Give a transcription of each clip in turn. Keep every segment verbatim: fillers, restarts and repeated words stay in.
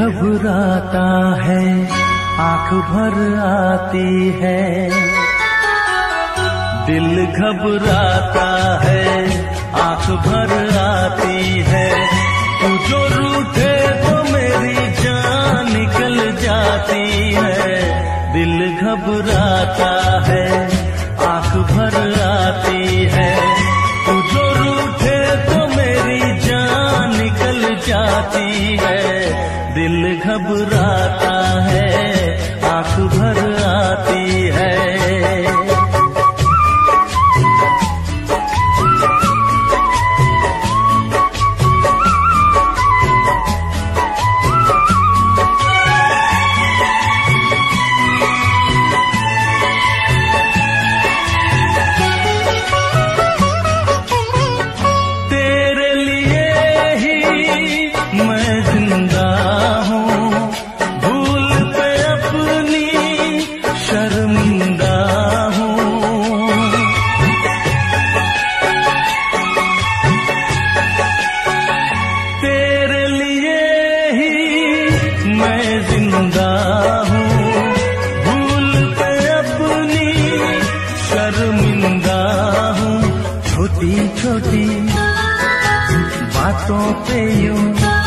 घबराता है, आंख भर आती है। दिल घबराता है, आंख भर आती है। तू जो रूठे तो मेरी जान निकल जाती है। दिल घबराता है, आंख भर आती है। तू जो रूठे तो मेरी जान निकल जाती है। दिल घबराता है, आंख भर आती है। बातों पे यूं,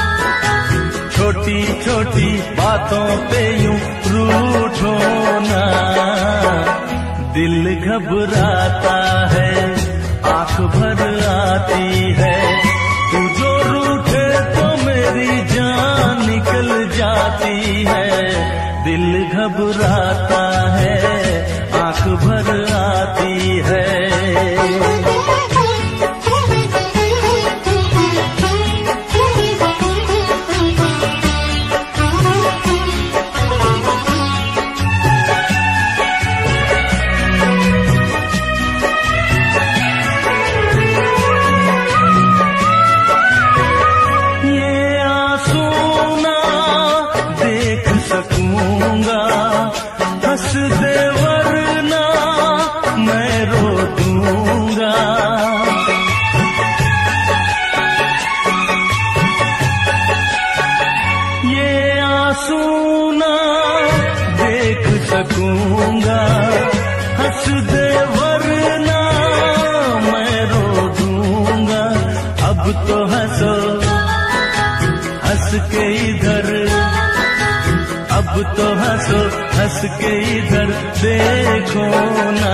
छोटी छोटी बातों पे यूं रूठो ना। दिल घबराता है, आंख भर आती है। तू जो रूठे तो मेरी जान निकल जाती है। दिल घबराता है, आंख भर आती है। हंस दे वरना मैं रो दूंगा। ये आंसू ना देख सकूंगा। हंस दे वरना मैं रो दूंगा। अब तो हंसो, हंस के इधर, अब तो हंसो हंस के इधर देखो ना।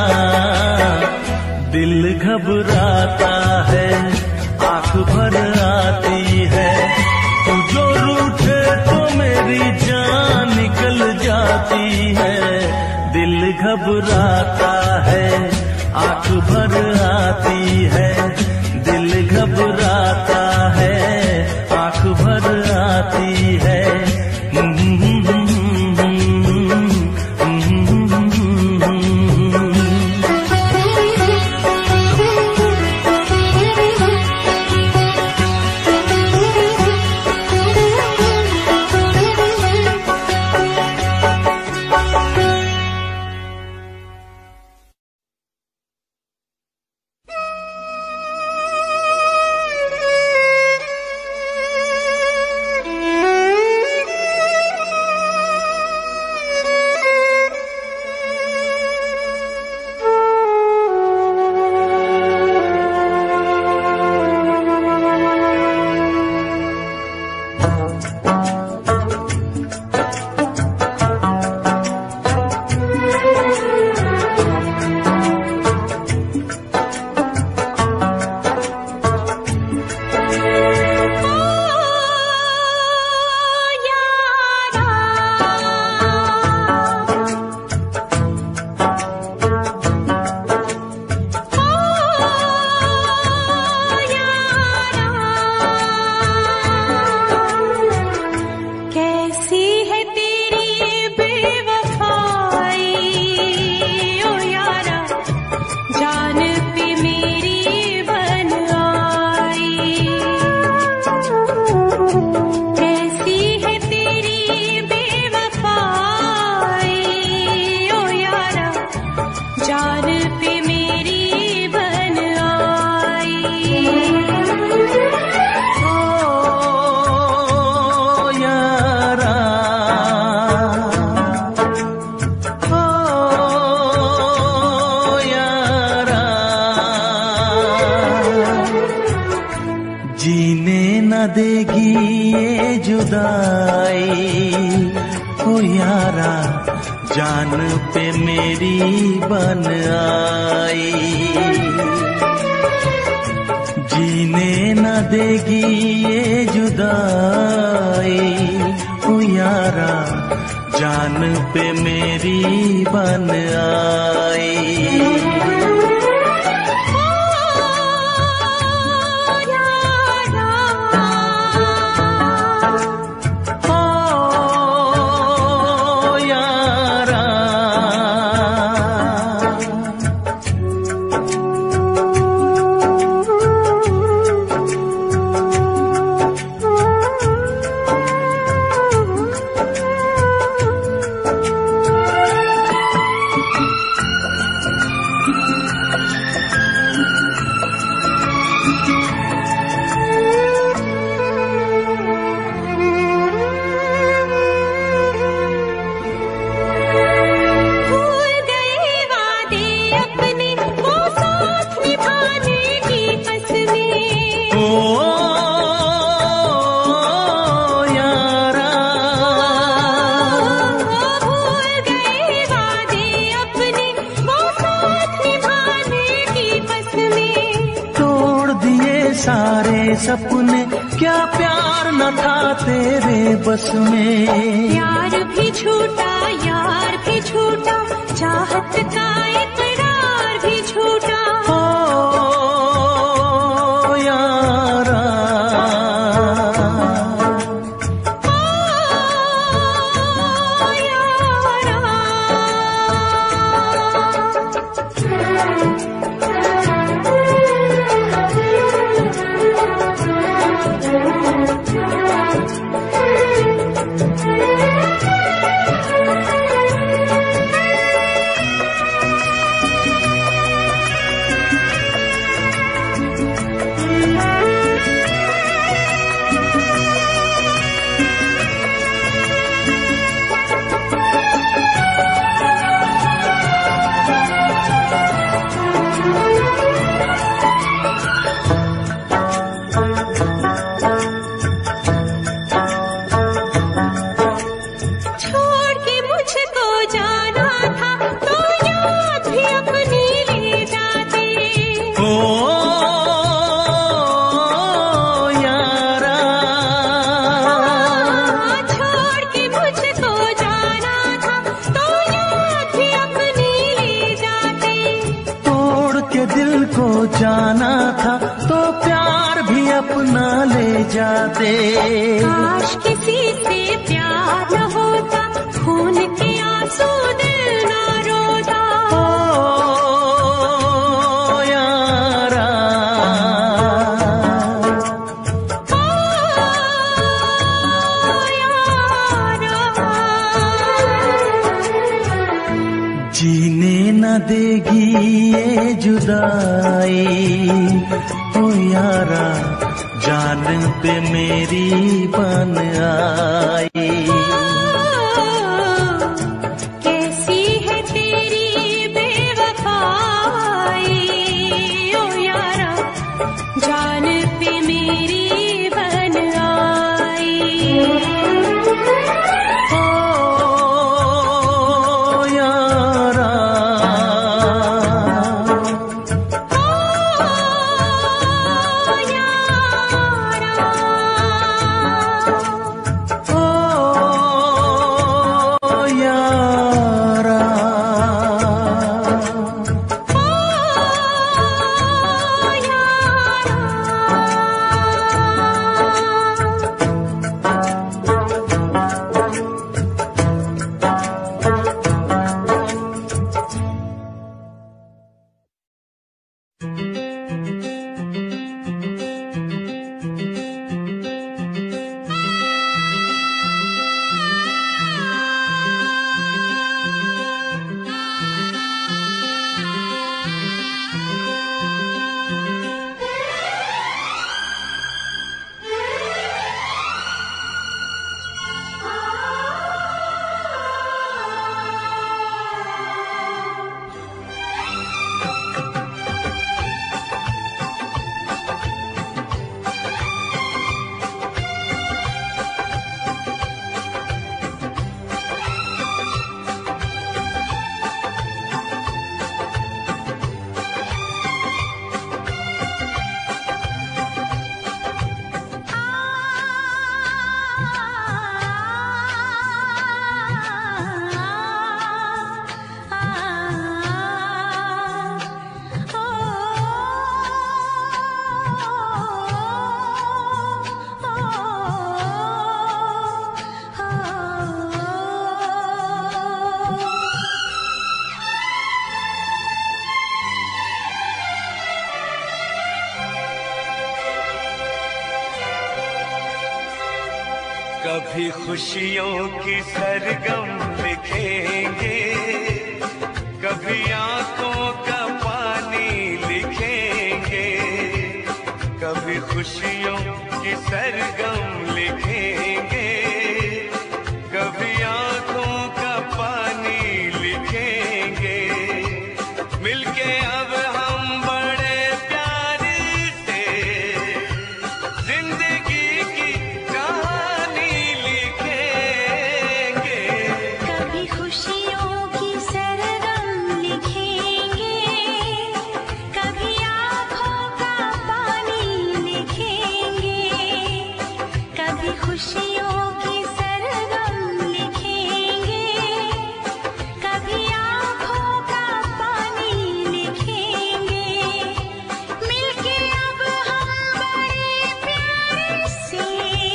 दिल घबराता है, आंख भर आती है। तू जो रूठे तो मेरी जान निकल जाती है। दिल घबराता है, आंख भर आती है। दिल घबराता है, आंख भर आती है। देगी ये जुदाई, ओ यारा जान पे मेरी बन आई। जीने न देगी ये जुदाई, ओ यारा जान पे मेरी बन आई। सारे सपने क्या प्यार न था तेरे बस में। प्यार भी झूठा यार भी झूठा, चाहत का इकरार भी झूठा। ओ यारा ओ यारा जाना था तो प्यार भी अपना ले जाते। काश किसी से प्यार न होता, खून के आंसू दिल न रोता। ओ यारा ओ यारा जीने न देगी ये जुदाई, ओ यारा जान पे मेरी बन आई। कैसी है तेरी बेवफाई, ओ यारा जान पे मेरी बन आई। ओ खुशियों की सरगम लिखेंगे, कभी आंखों का पानी लिखेंगे, कभी खुशियों की सरगम लिखेंगे, कभी आंखों का पानी लिखेंगे। मिलके अब हम बड़े प्यार से जिंदगी की कहानी लिखेंगे, कभी खुशियों की सरगम लिखेंगे, कभी आँखों का पानी लिखेंगे, कभी खुशियों की सरगम लिखेंगे, कभी आँखों का पानी लिखेंगे। मिलके अब हम बड़े प्यार से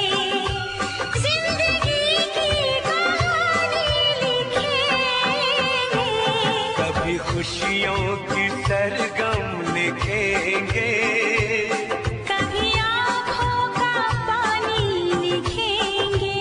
जिंदगी की कहानी लिखेंगे, कभी खुशियों की सरगम लिखेंगे। कभी आँखों का पानी लिखेंगे।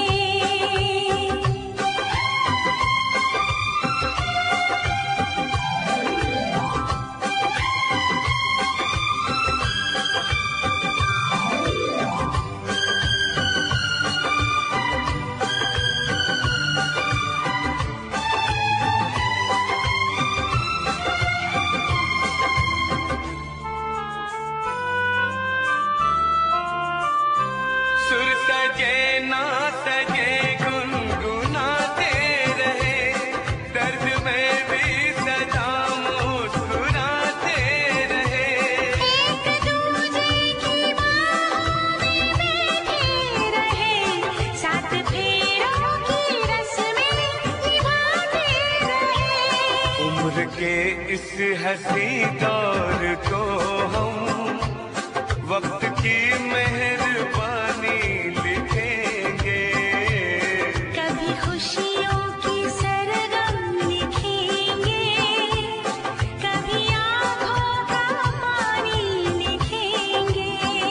सुर सजे ना सजे गुनगुनाते रहे, दर्द में भी सदा मुस्कुराते रहे। एक दूजे की बाहों में बैठे रहे, सात फेरों की रस्में निभाते रहे। उम्र के इस हंसी दौर को हम वक्त की मेहरबानी लिखेंगे, कभी खुशियों की सरगम लिखेंगे, कभी आँखों का पानी लिखेंगे।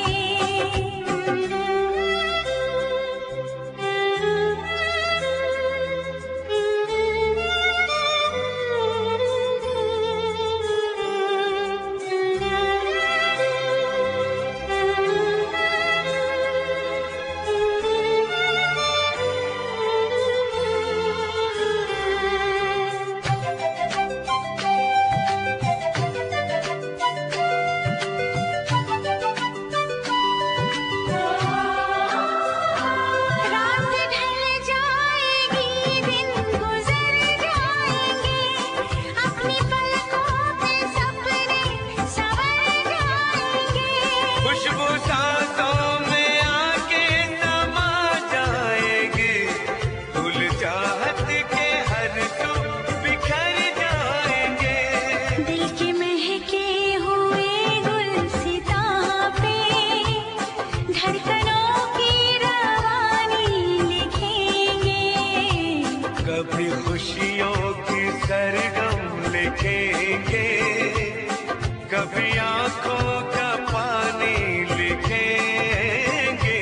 रात ढल जाएगी, दिन गुजर जाएंगे, अपनी पलकों पे सपने संवर जाएंगे। खुशबू सांसों में आके समा जाएगी, फूल चाहत के हर सू बिखर जाएंगे। दिल के महके हुए गुलसितां पे धड़कनों की रवानी लिखेंगे, कभी खुशियों की सरगम लिखेंगे, कभी आंखों का पानी लिखेंगे।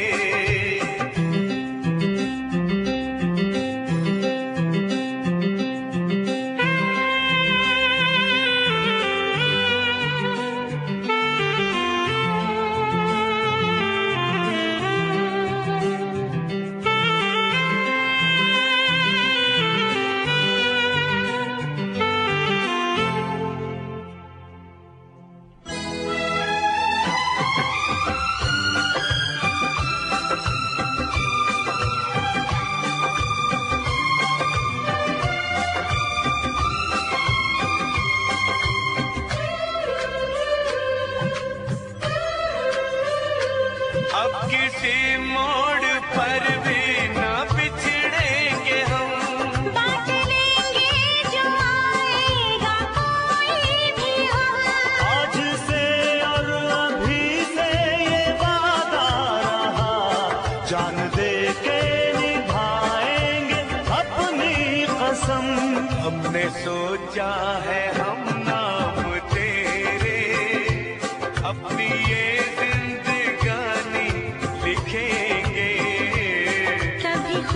अब किसी मोड़ पर भी ना बिछड़ेंगे हम, बांट लेंगे जो आएगा कोई भी हम। आज से और अभी से ये वादा रहा, जान दे के निभाएंगे अपनी कसम। हमने सोचा है हम नाम तेरे, अपनी ये जिंदगानी लिखेंगे, कभी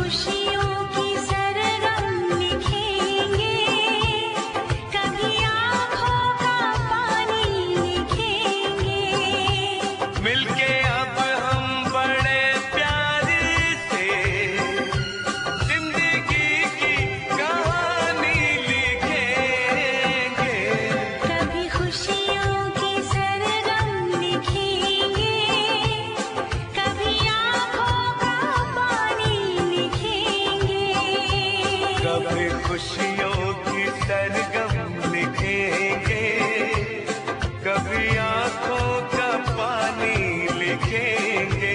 खुशियों की सरगम लिखेंगे, कभी आंखों का पानी लिखेंगे।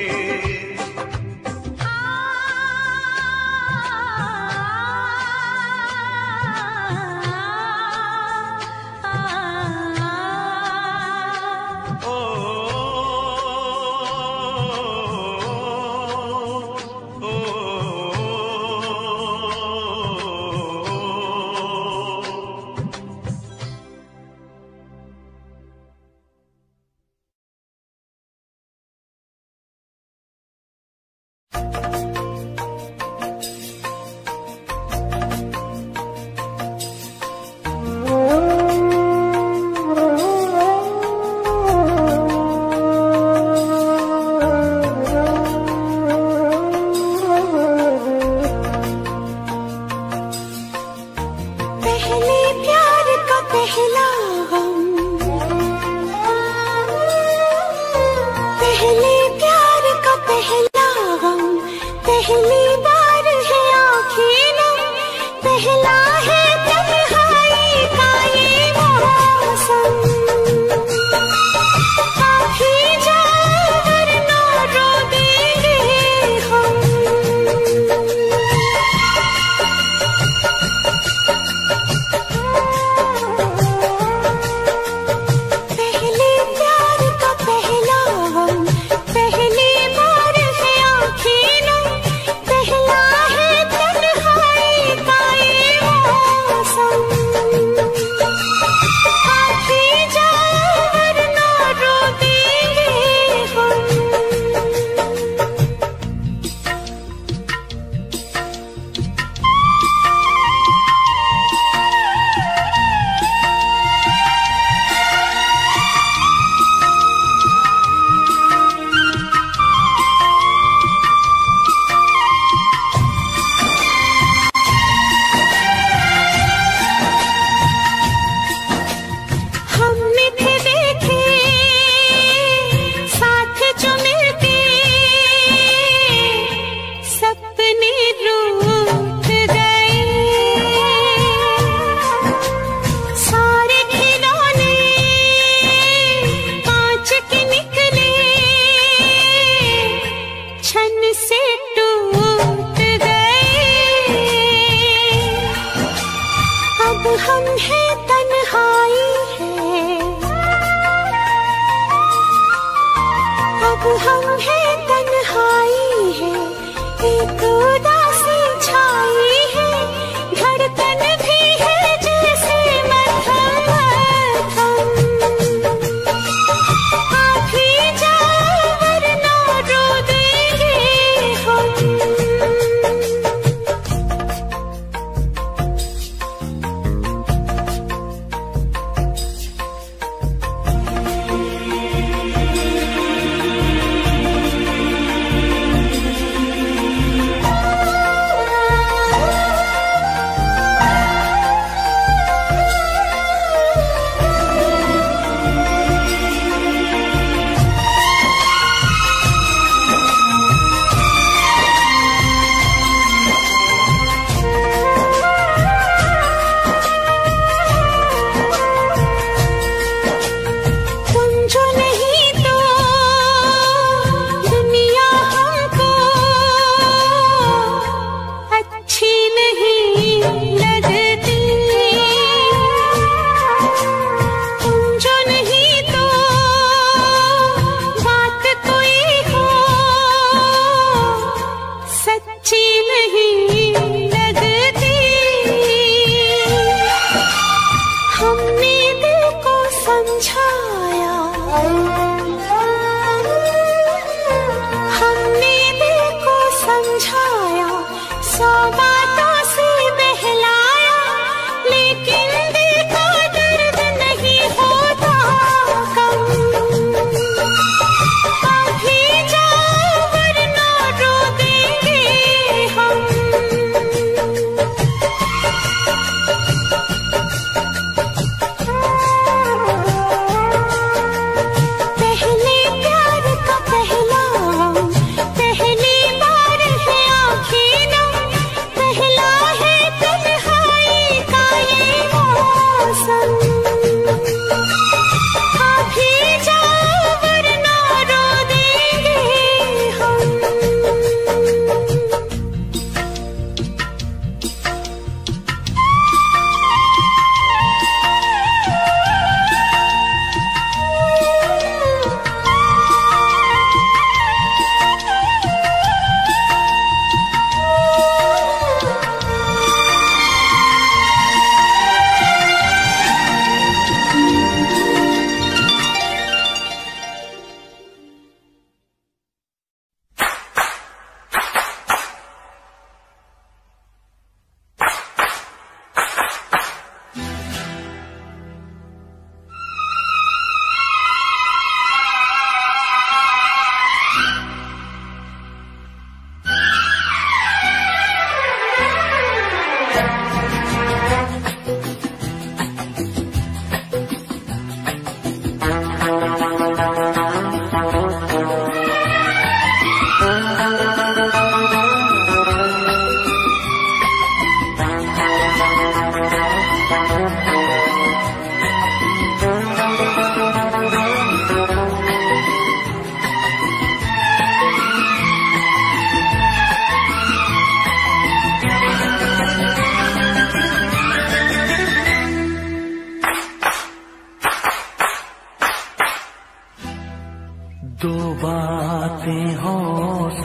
Thank you.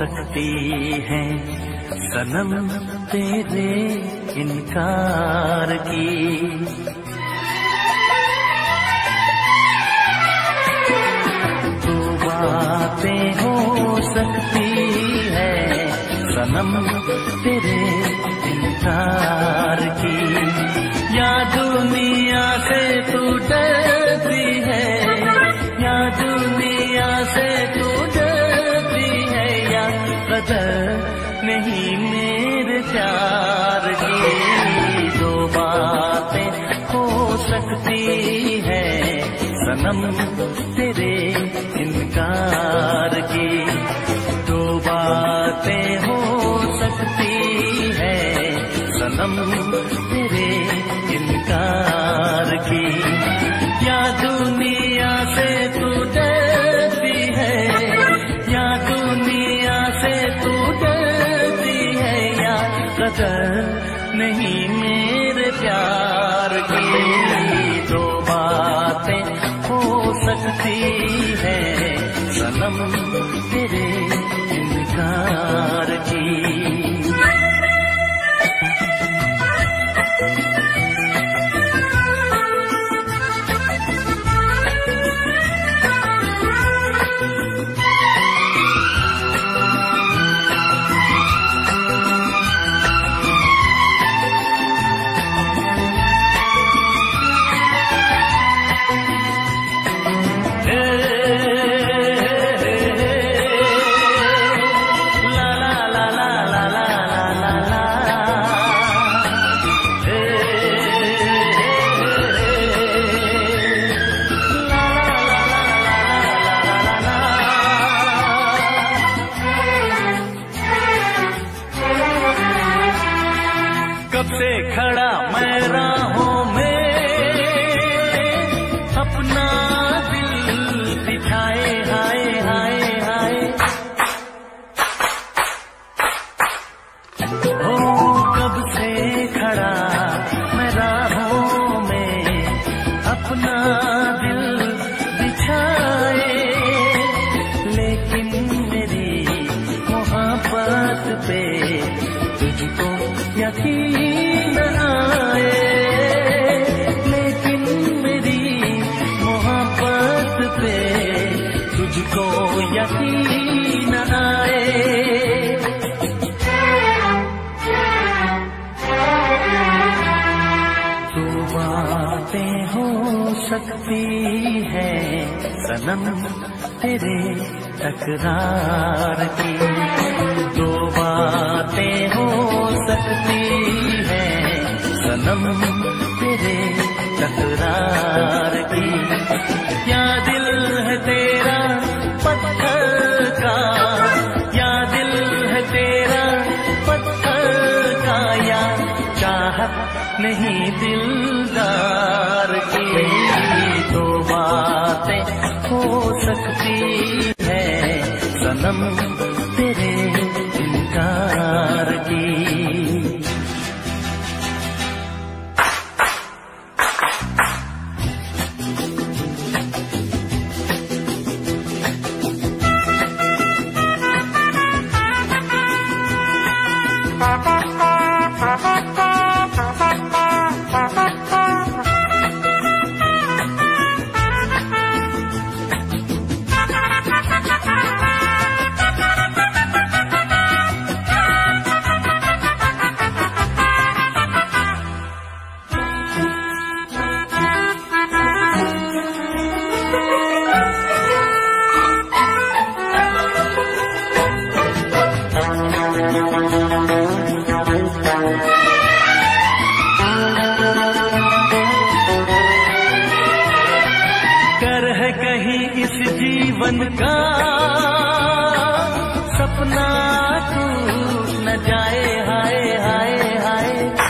सकती है सनम तेरे इनकार की। दो बातें हो सकती है सनम तेरे इनकार की। या दुनिया से तू डरती है, या दुनिया से तू डरती है, या कदर नहीं मेरे प्यार की। दो बातें हो सकती है सनम तेरे इनकार की। दो बातें हो सकती है सनम तेरे इनकार की। या दुनिया से तू डरती है, या दुनिया से तू डरती है, या कदर नहीं मेरे प्यार की। दो बातें हो सकती है सनम तेरे इनकार की। कब से खड़ा मैं राहों में अपना दिल दिखाए, हाय हाय हाय। ओ कब से खड़ा मैं राहों में अपना दिल दिखाए, लेकिन मेरी मोहब्बत पे तुझको यकीन आए, लेकिन मेरी मोहब्बत पे तुझको यकीन आए। दो बातें हो सकती है सनम तेरे तकरार की। दो बातें हो सकती है सनम तेरे तकरार की। या दिल है तेरा पत्थर का, या दिल है तेरा पत्थर का, या चाहत नहीं दिलदार की। दो बातें हो सकती है सनम तेरे इनकार की। जीवन का सपना टूट न जाए, हाय हाय हाय।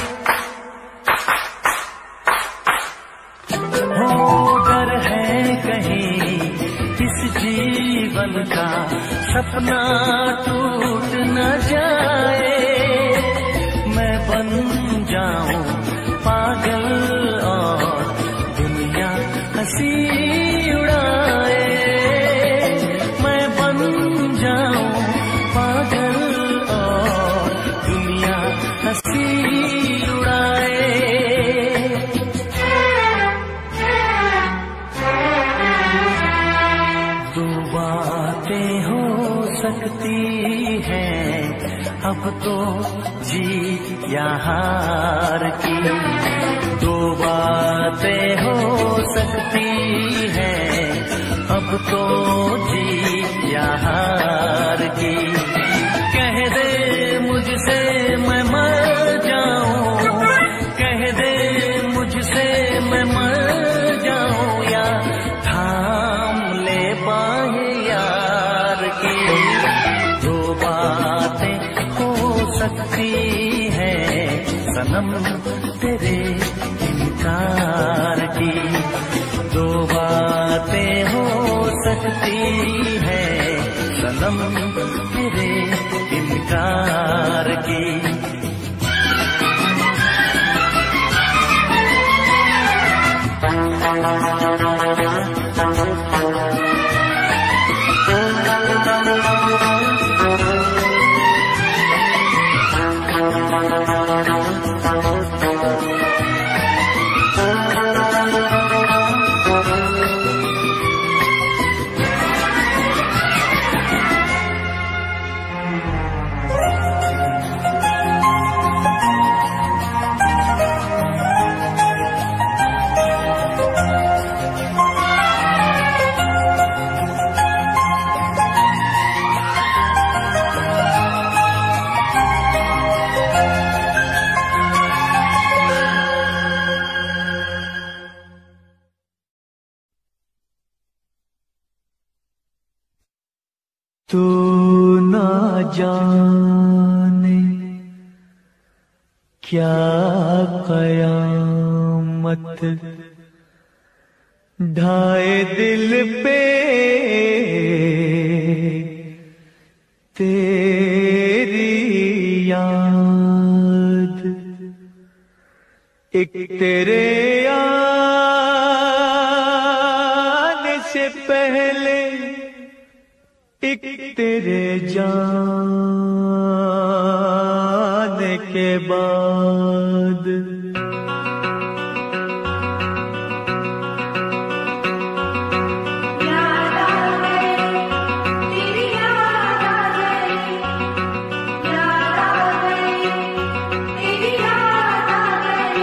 हो डर है कहीं इस जीवन का सपना टूट न जाए, मैं बन जाऊं पागल और दुनिया हंसी उड़ाए, मैं बन जाऊं पागल सकती है अब तो जीत या हार की। दो बातें हो सकती है अब तो जीत या हार की। कह दे मुझसे मैं मर जाऊं, कह दे मुझसे मैं मर जाऊं, या थाम ले बाहें यार की। दो बातें हो सकती है सनम तेरे इनकार की। दो बातें हो सकती है सनम तेरे इनकार की। तू ना जाने क्या कयामत ढाए दिल पे तेरी याद। एक तेरे आने से पहले एक तेरे जाने के बाद। याद आ गई तेरी याद आ गई, याद आ गई तेरी याद आ गई।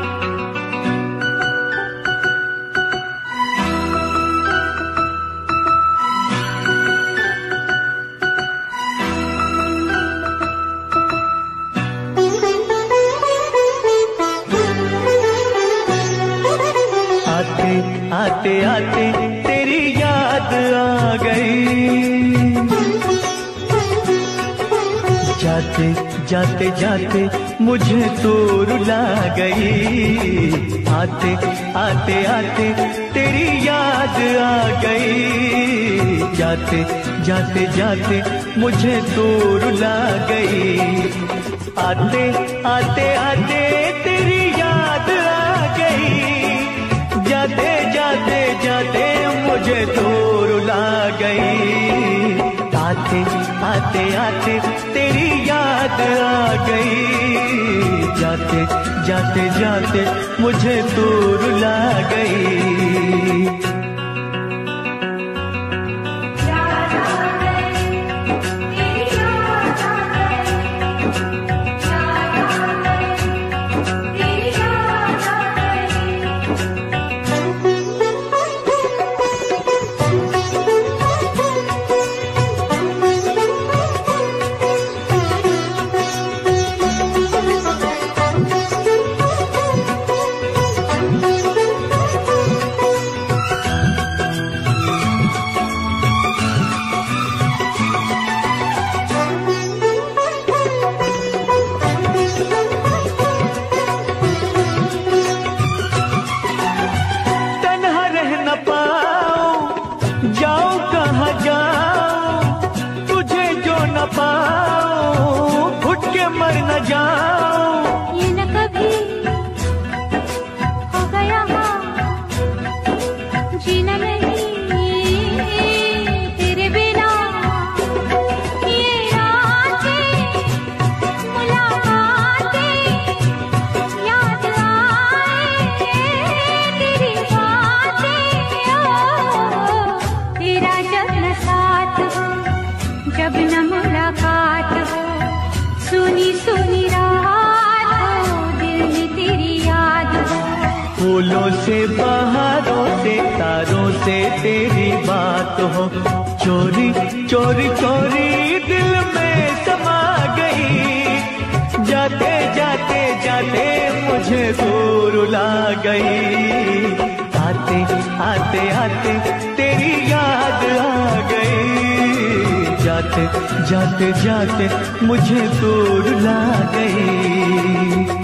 आते आते तेरी याद आ गई, जाते जाते जाते मुझे तो रुला गई। आते आते आते तेरी याद आ गई, जाते जाते जाते मुझे तो रुला गई। आते आते आते तेरी याद आ गई, जाते जाते जाते मुझे तो रुला गई। आते आते आते तेरी याद आ गई, जाते जाते जाते मुझे तो रुला गई। फूलों से बहारों से तारों से तेरी बात हो, चोरी चोरी चोरी दिल में समा गई, जाते जाते जाते मुझे दूर ला गई, आते आते आते तेरी याद आ गई, जाते जाते जाते मुझे दूर ला गई।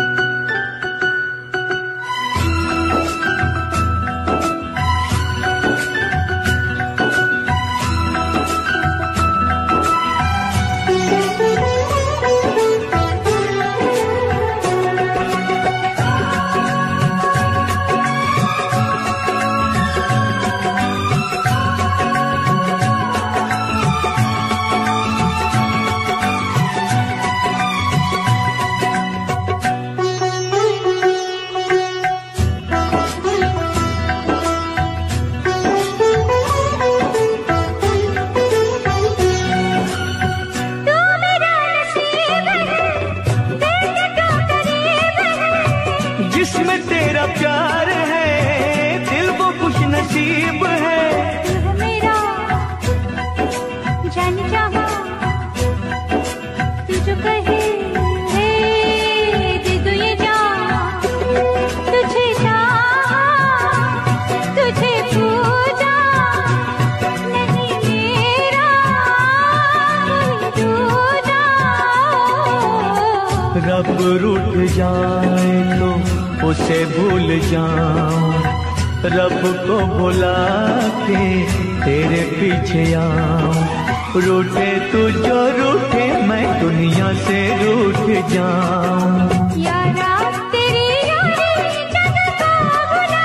रब रूठ जाए तो उसे भूल जाऊं, रब को भुला के तेरे पीछे आऊं, रूठे तू जो रूठे मैं दुनिया से रूठ जाऊं। यारा तेरी यारी जग को भुला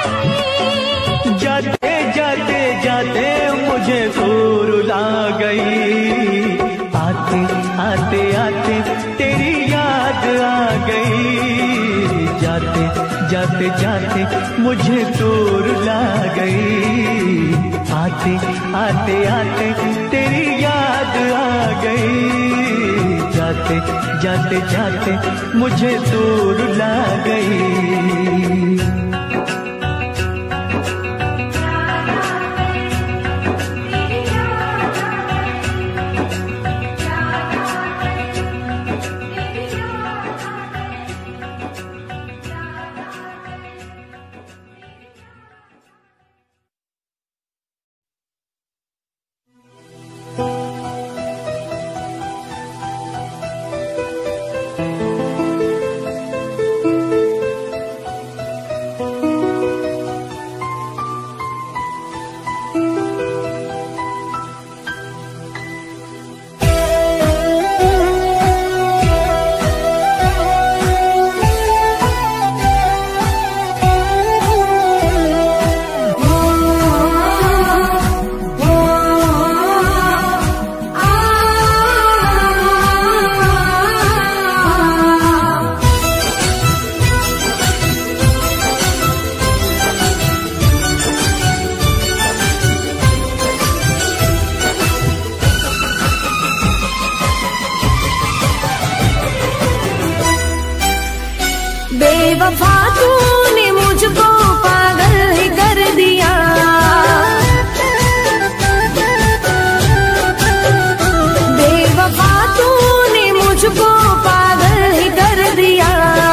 गई, जाते जाते जाते मुझे दूर ला गई, आते आते आते तेरी याद आ गई, जाते जाते जाते मुझे दूर ला गई, आते आते आते तेरी याद आ गई, जाते जाते जाते मुझे दूर ला गई। बेवफा तूने मुझको पागल ही कर दिया, बेवफा तूने मुझको पागल ही कर दिया,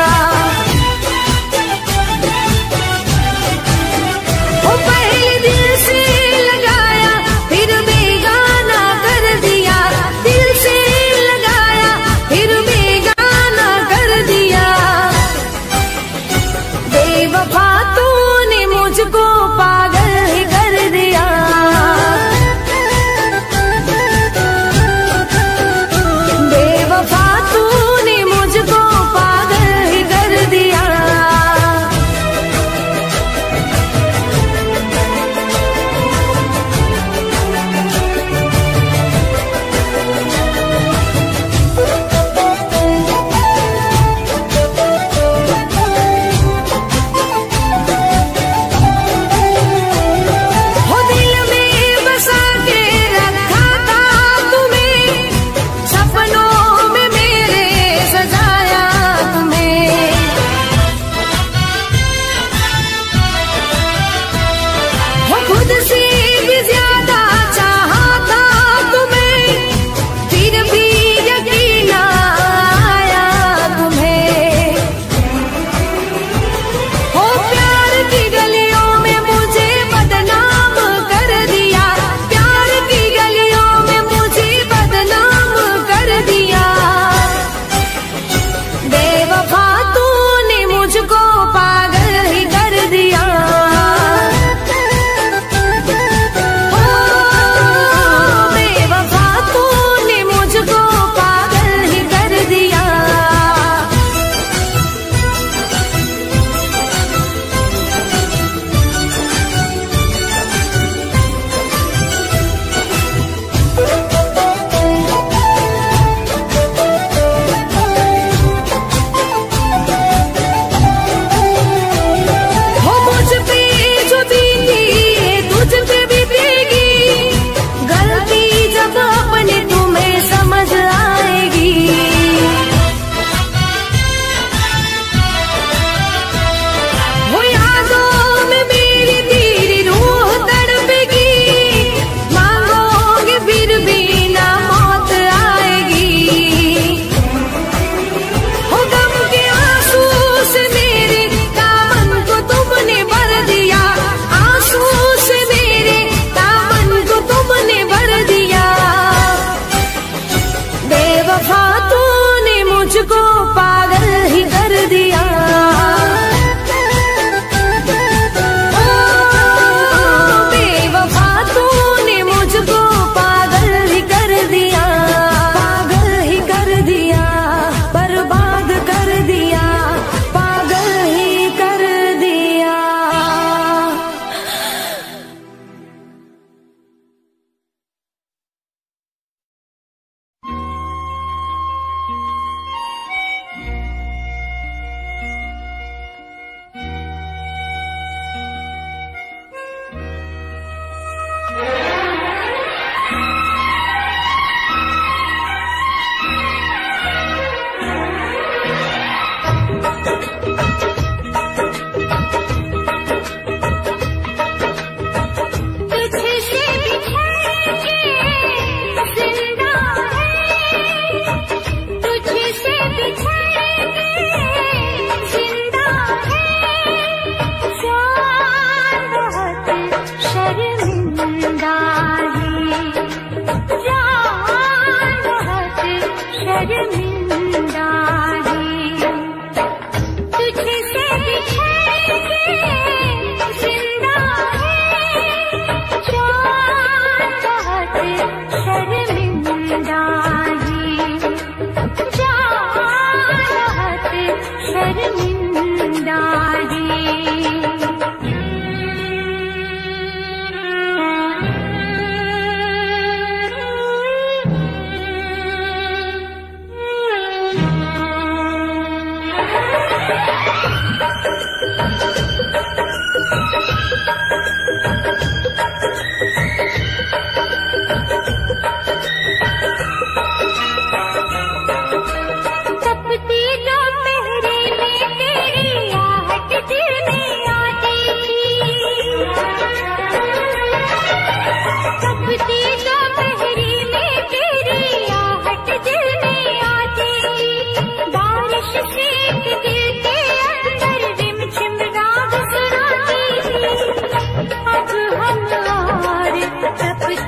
वो पहले दिल से लगाया फिर बेगाना कर दिया, दिल से लगाया फिर बेगाना कर दिया, बेवफा तूने मुझको पागल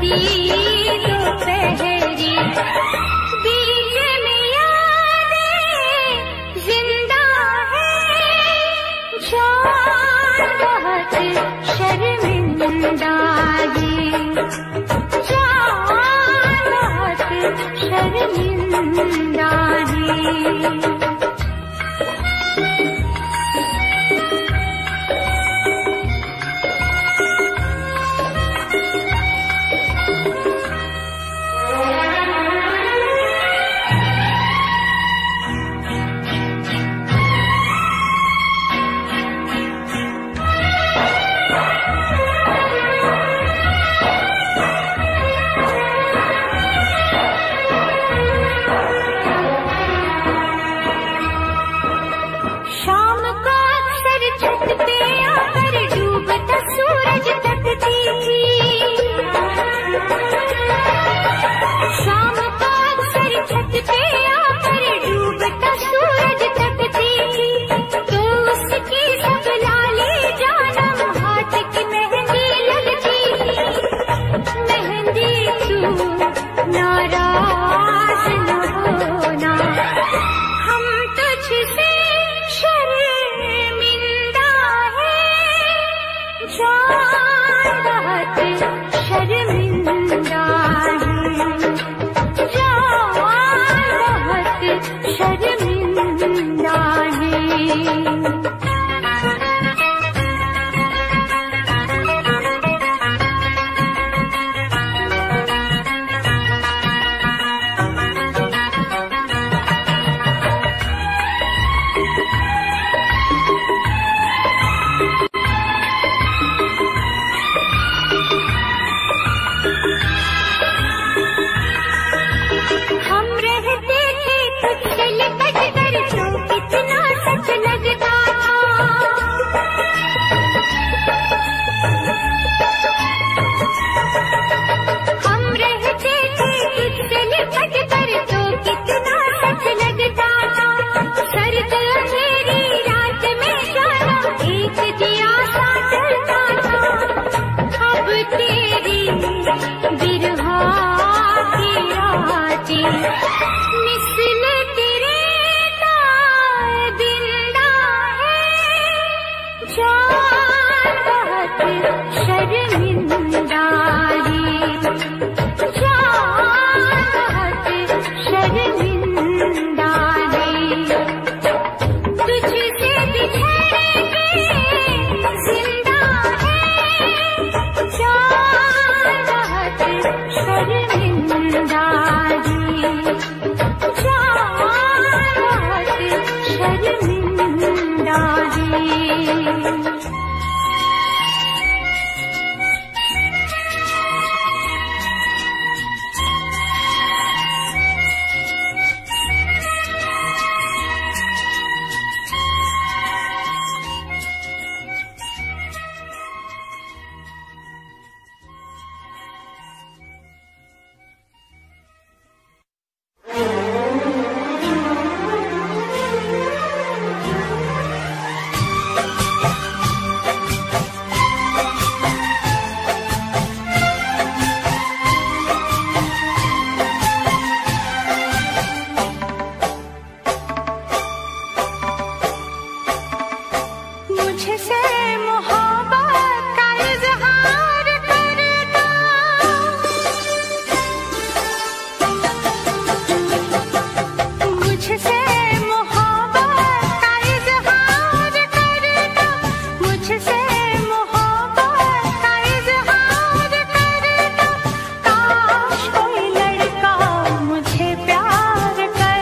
ढलती दोपहरी, बीच में यादें जिंदा है, जान बहुत शर्मिंदा है, जान बहुत शर्मिंदा है।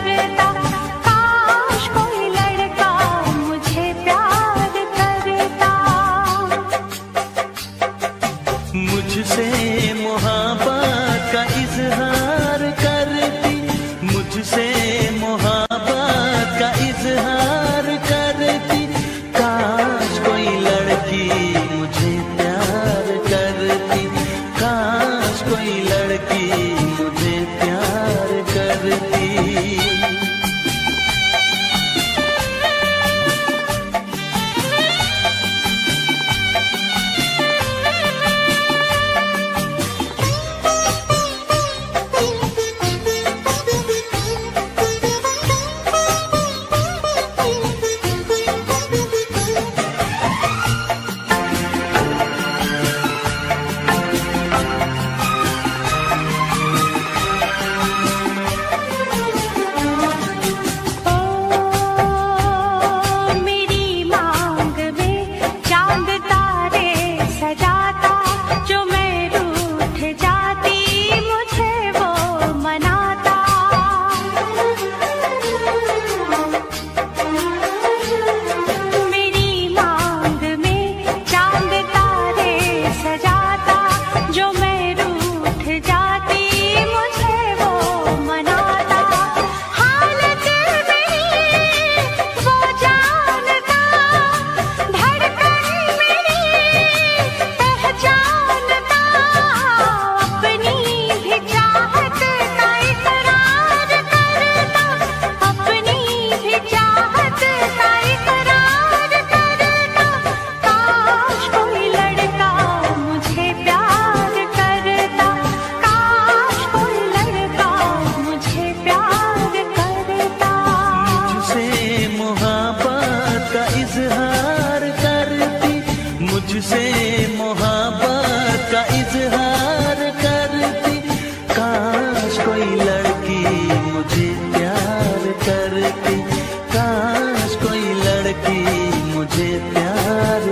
करता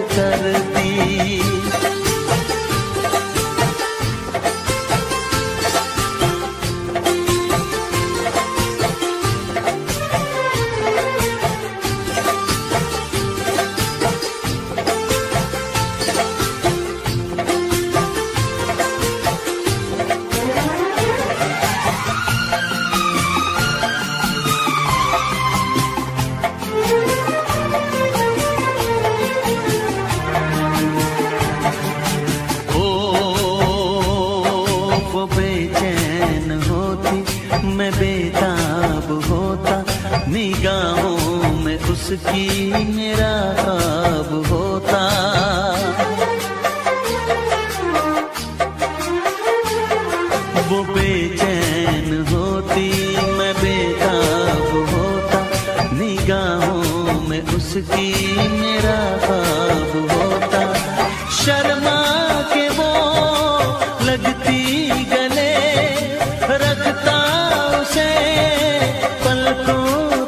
कर दी। निगाहों में उसकी मेरा ख्वाब होता। वो बेचैन होती मैं बेताब होता, निगाहों में उसकी मेरा ख्वाब होता। शर्मा के वो लगती गले, रखता उसे पलकों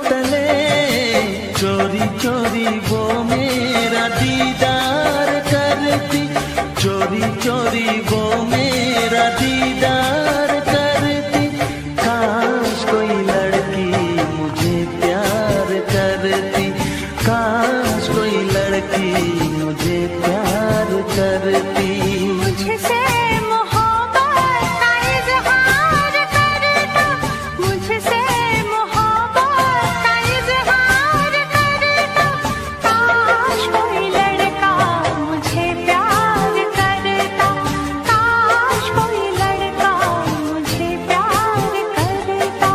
चोरी चोरी वो मेरा दीदार करती, चोरी चोरी वो मेरा दीदार करती। काश कोई लड़की मुझे प्यार करती, काश कोई लड़की मुझे प्यार करती। मुझसे मोहब्बत का इज़हार करता, मुझसे मोहब्बत का इज़हार करता। काश कोई लड़का मुझे प्यार करता, काश कोई लड़का मुझे प्यार करता।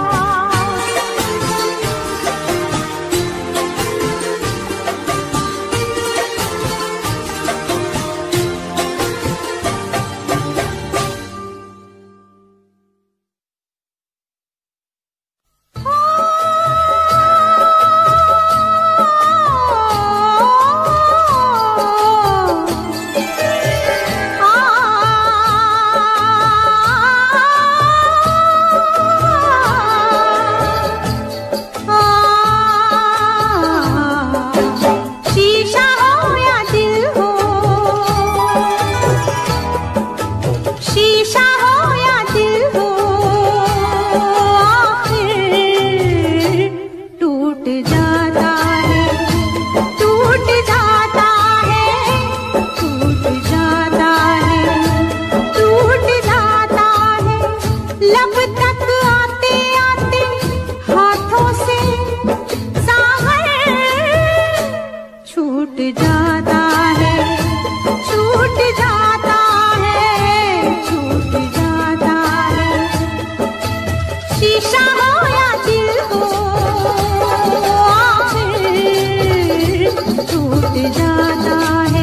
शीशा हो या दिल हो, शीशा हो या दिल हो, आखिर टूट जाता है, टूट जाता है, टूट जाता है, टूट जाता है। लब तक आते आते हाथों से सागर छूट जाता है, छूट जाता है, छूट जाता है। शीशा हो या दिल हो, आखिर छूट जाता है।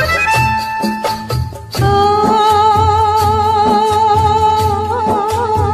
ओ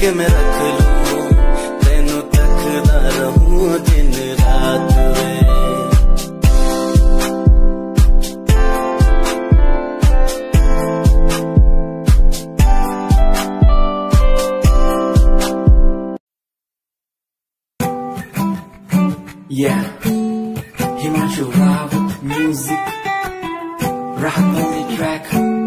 के मैं रख लूं, तेनू तकदा रहूं दिन रात वे। Yeah, Himanshu Rao music, rap on the track.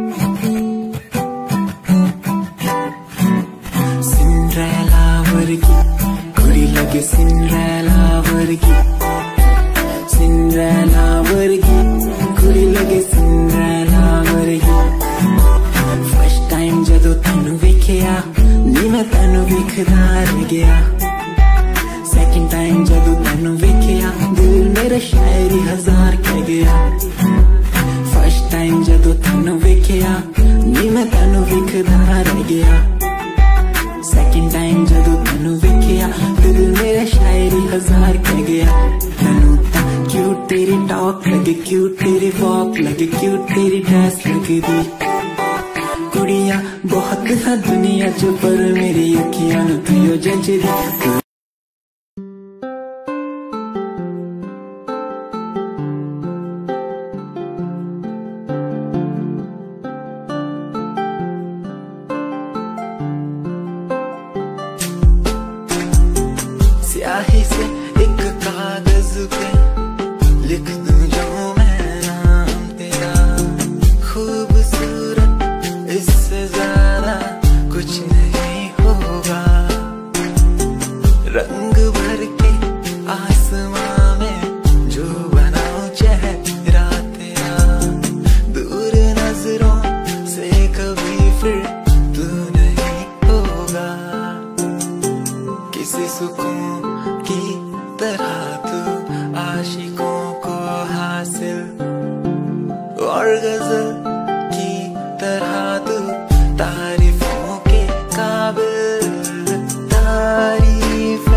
Cinderella वर्गी कुड़ी लगे Cinderella वर्गी, Cinderella वर्गी कुड़ी लगे Cinderella वर्गी। First time जदों तैनू वेखिया नी मैं तैनू वेखदा रह गया। Second time जदों तैनू वेखिया दिल मेरा शायरी हजार कह गया। First time जदों तैनू वेखिया नी मैं तैनू वेखदा रह गया। Second time जदों तैनू वेखिया दिल मेरा शायरी हजार कह गया। तैनू तां क्यूट तेरी टॉक लगे, क्यूट तेरी वॉक लगे, क्यूट तेरी ड्रेस लगदी। कुड़ियां बहुत है दुनिया च पर मेरी अखियां नूं तू जचदी। स्याही से एक कागज पे लिख दूं जो मैं नाम तेरा, खूबसूरत इससे ज्यादा कुछ नहीं होगा। रंग भर के आसमां में जो बनाऊं चेहरा तेरा, दूर नजरों से कभी फिर तू नहीं होगा। किसी सुकून की तरह तू आशिकों को हासिल, और गजल की तरह तू तारीफों के काबिल। तारीफें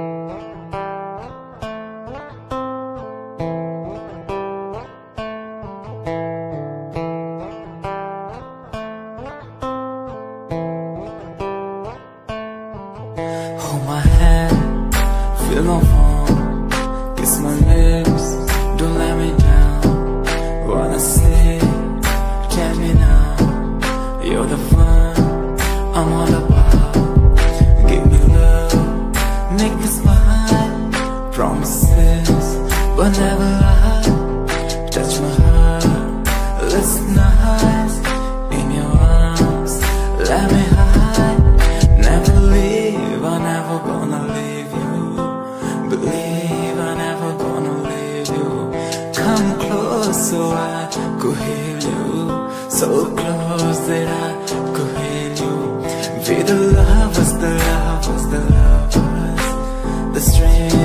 hold my hand, feel my palm, kiss my lips, don't let me down. Wanna say, tell me now, you're the fun I'm all about. Give me love, make me smile, promises, but never lie. Touch my heart, listen nice, in your arms, let me hide. Never leave, I'm never gonna leave you. Believe I'm never gonna leave you. Come close so I could heal you, so close that I could heal you. Be the lovers, the lovers, the lovers, the strength.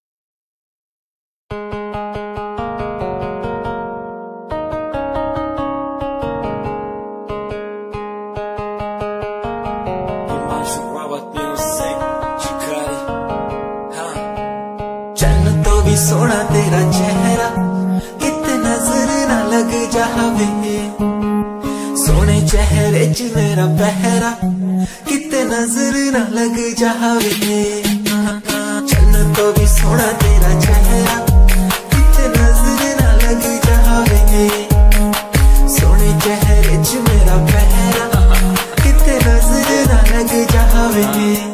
चन्न तो भी सोना तेरा चेहरा, किते नजर ना लग जावे। सोने चेहरे च मेरा पहरा, किते नजर ना लग जावे। चन्न तो भी सोना तेरा चेहरा, किते नजर ना लग जावे। सोने चेहरे च मेरा पहरा, किते नजर ना लग जावे।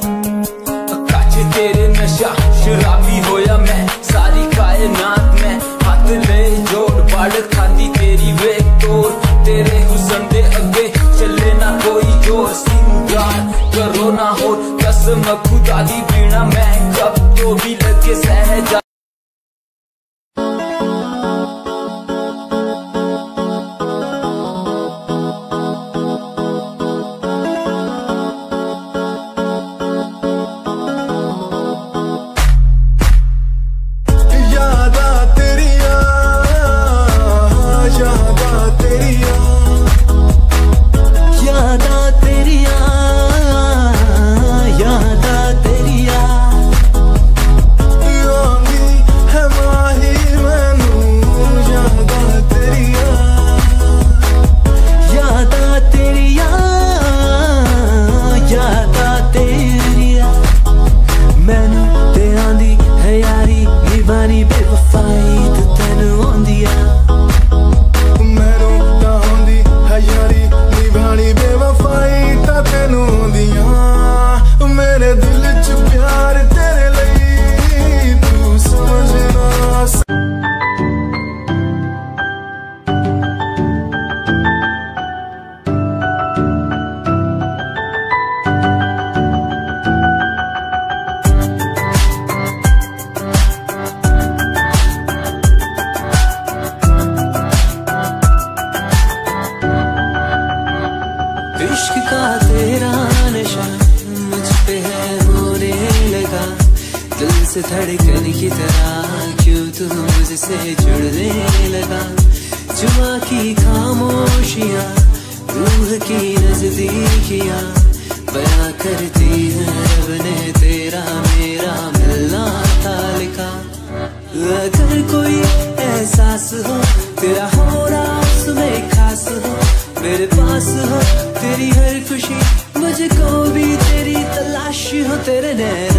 तेरे नशा शराबी होया मैं, सारी कायनात में हाथ ले जोड़ बाड़ खाती तेरी वेग तोड़। तेरे हुस्न दे अगे चले ना कोई जोर, सिंगार करो ना हो कसम खुदा दी बिना मैं कब तो भी लगे सहजा। यादा तेरिया धड़कन की तरह क्यों तू मुझसे जुड़ने लगा। जुआ की खामोशियाँ रूह की नजदीकियाँ बयां करती है रब ने तेरा मेरा मिलना था लिखा। अगर कोई एहसास हो तेरा हो रास में खास हो, मेरे पास हो तेरी हर खुशी, मुझको भी तेरी तलाश हो। तेरे नैन